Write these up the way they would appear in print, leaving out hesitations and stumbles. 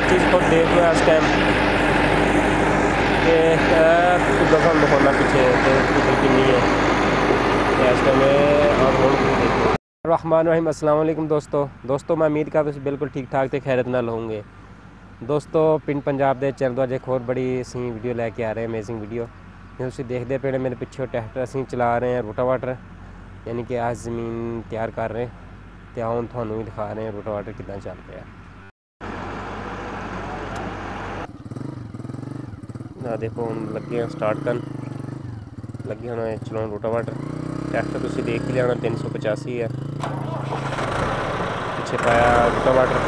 चीज़ खुद देख लो इस टाइम कि दफन दिखाना पीछे कितनी है इस टाइम और रहमान रहीम। अस्सलाम वालेकुम दोस्तों मैं उम्मीद करता बिल्कुल ठीक ठाक ते खैरत नाल होंगे। दोस्तों पिंड पंजाब के चैनल अज एक और बड़ी सी वीडियो लैके आ रहे हैं, अमेजिंग वीडियो। जिस देखते पे मेरे पिछे ट्रैक्टर असी चला रहे हैं रोटावाटर, यानी कि आज ज़मीन तैयार कर रहे हैं तो हम थानू भी दिखा रहे हैं रोटावाटर कितना चल रहा है। देखो हम लगे स्टार्ट कर लगे हम चलाने रोटावाटर। ट्रैक्टर तुम देख ही लिया 385 है, पिछे पाया रोटावाटर।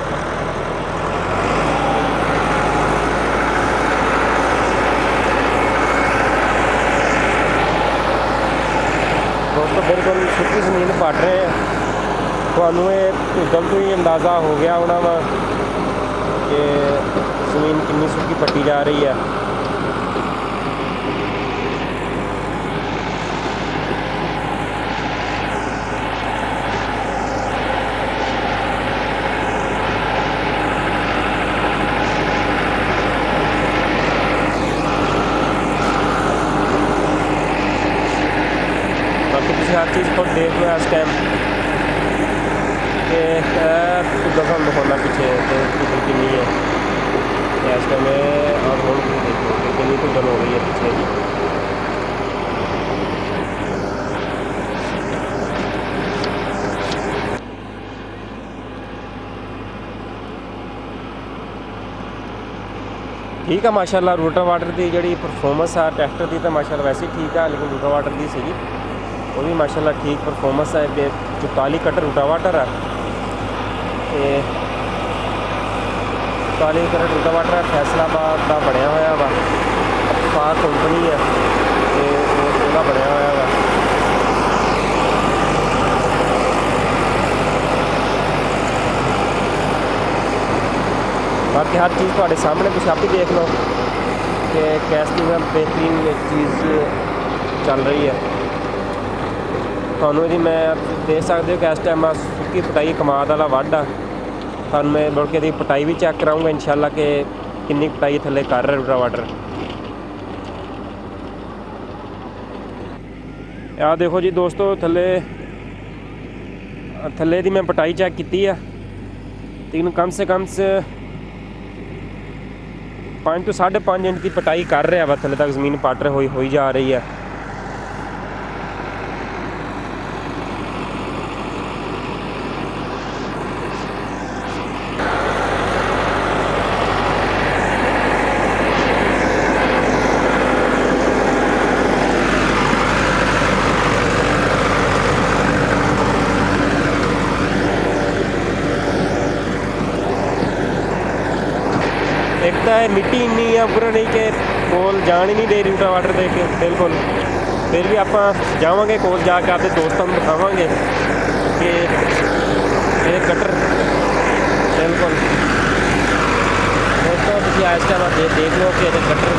दोस्तों बिल्कुल सुखी ज़मीन पट रहे हैं, थानू ये गल तो ही अंदाज़ा हो गया होना वा कि ज़मीन कितनी सुखी पट्टी जा रही है। हर चीज़ खुद देख लो इस टाइम कि दफन दिखाना पीछे कितनी है इस टाइम और देखो कितनी तो गल हो रही है पीछे की। ठीक है माशाल्लाह रोटावाटर की जी परफॉर्मेंस है ट्रैक्टर की तो माशाल्लाह वैसे ही ठीक है, लेकिन रोटावाटर की सी वो भी माशाल्लाह ठीक परफॉर्मेंस है। 44 कटर रोटावाटर है, 44 कटर रोटावाटर है, फैसलाबाद का बनया हुआ वा फार कंपनी है तो बनया हुआ वा। बाकी हर चीज़ थोड़े सामने कुछ आप ही देख लो कि कैसी बेहतरीन चीज़ चल रही है। थानू जी मैं देख सकते हो कि इस टाइम सुक्की पटाई कमाद वाला वढ़ आ। थानू मैं मुड़ के पटाई भी चेक कराऊंगा इंशाल्लाह कि कितनी पटाई थले कर रहा रोटावाटर। आ देखो जी दोस्तों थले दी मैं पटाई चेक की है, लेकिन कम से 5 तो 5.5 इंच की पटाई कर रहा वा, थले तक ज़मीन पट हो जा रही है। एक तो मिट्टी इन्नी है पूरा नहीं कि कोल जान ही नहीं दे रही रोटावाटर दे के बिल्कुल। फिर भी आप जावांगे कोल जाके आपके दोस्तों को दिखावांगे कि ये कटर बिल्कुल दोस्तों तुम इस टाइम देख लो कि कटर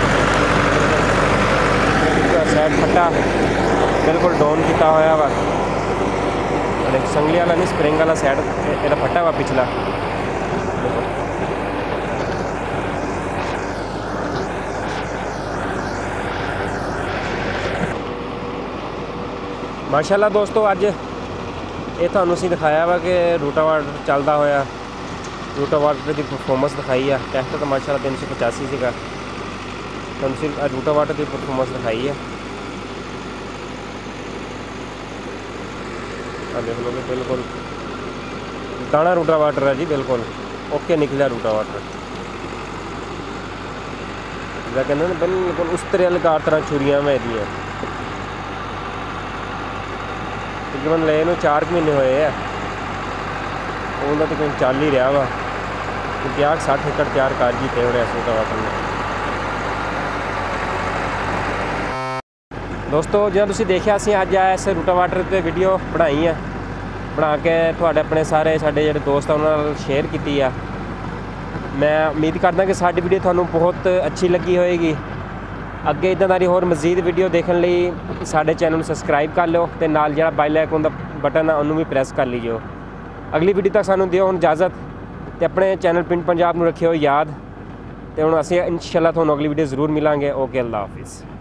साइड फटा बिल्कुल डाउन किया हुआ वा, संगली वाला नहीं स्प्रिंग वाला साइड ये फटा वा पिछला। माशाल्लाह दोस्तों अज ये थानू असीं दिखाया वा कि रोटावाटर चलता होया रोटावाटर की परफॉर्मेंस दिखाई है। ट्रैक्टर तो माशाल्लाह 385 सीगा, थानू सिर्फ रोटावाटर की परफॉर्मेंस दिखाई है। देख लो बिल्कुल दाना रोटावाटर है जी, बिल्कुल ओके निकलिया रोटावाटर जिदा कहते हैं बिल्कुल उस्तरे वाली तरह छुरियां में दी तकरीबन ले 4 महीने हुए है, तकरीबन चल ही रहा वा। 50-60 एकड़ तैयार कर जीते होने इस रोटावाटर ने। दोस्तों जो तुम देखा असी अज इस रोटावाटर पर वीडियो बनाई है, बना के थोड़े अपने सारे साढ़े जो दोस्त उन्होंने शेयर की है। मैं उम्मीद करदा कि साडी वीडियो थानू बहुत अच्छी लगी होएगी। अगे इदां दी होर मजीद वीडियो देखने लई साडे चैनल नूं सबसक्राइब कर लो ते नाल जिहड़ा बेल आइकन दा बटन है उन्होंने भी प्रेस कर लीजिए। अगली वीडियो तक सानू दिओ हुण इजाज़त। तो अपने चैनल पिंड पंजाब में रखियो याद। तो हुण असीं इंशाअल्लाह तुहानूं अगली वीडियो ज़रूर मिलांगे। ओके, अल्लाह हाफिज़।